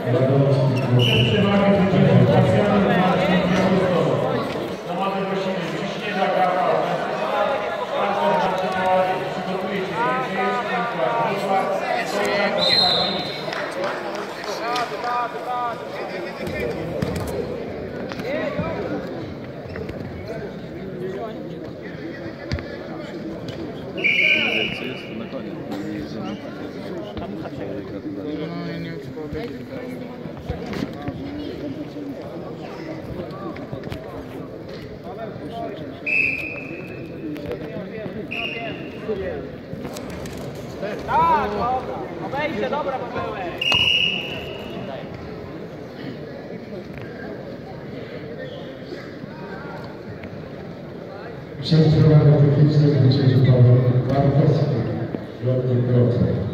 Tak, dobra. Obejście, dobra, Pawełek. Księdz prowadzi techniczny zwyciężył Paweł Bartowski, Lotnik Wrocław.